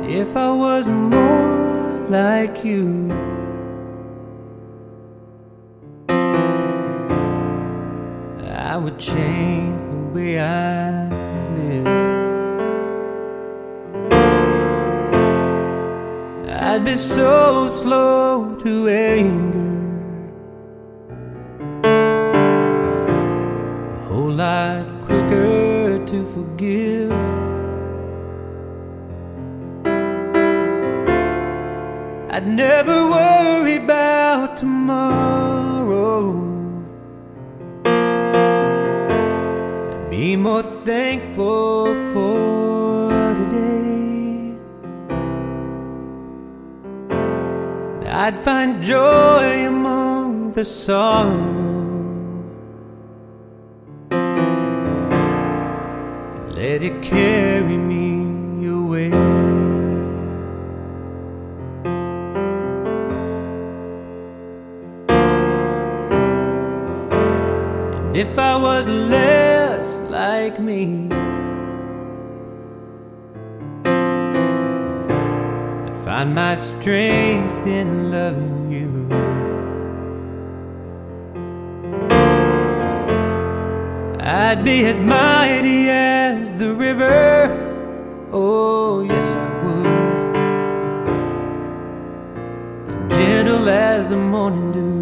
If I was more like you, I would change the way I live. I'd be so slow to anger, a whole lot quicker to forgive. I'd never worry about tomorrow. I'd be more thankful for today. I'd find joy among the sorrow and let it carry me away. If I was less like me, I'd find my strength in loving you. I'd be as mighty as the river, oh yes I would, and gentle as the morning dew.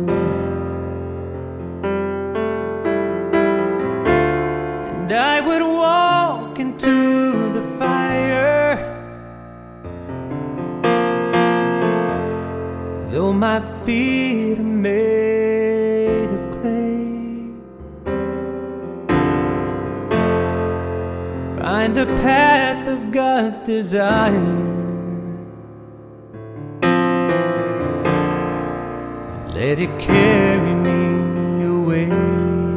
I would walk into the fire, though my feet are made of clay. Find the path of God's desire and let it carry me away.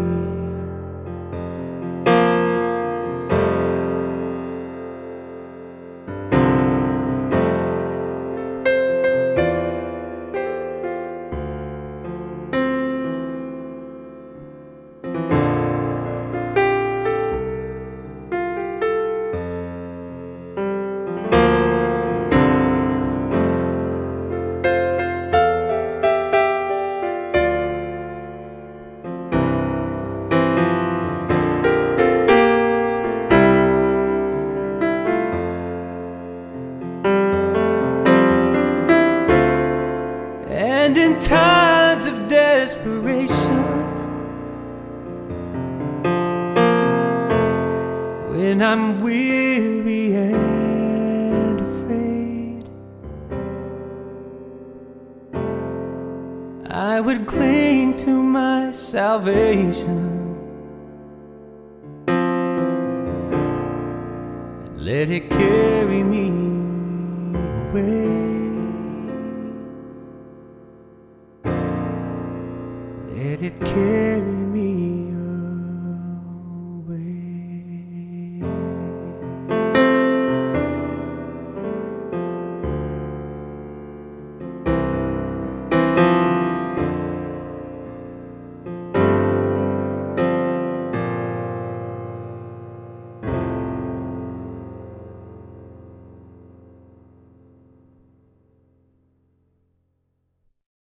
And in times of desperation, when I'm weary and afraid, I would cling to my salvation and let it carry me away. Let it carry